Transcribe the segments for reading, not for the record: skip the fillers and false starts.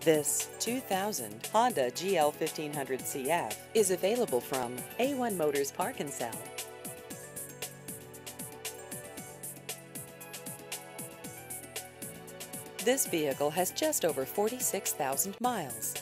This 2000 Honda GL 1500 CF is available from A1 Motors Park and Sell. This vehicle has just over 46,000 miles.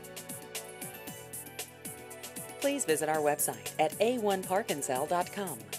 Please visit our website at a1parkandsell.com.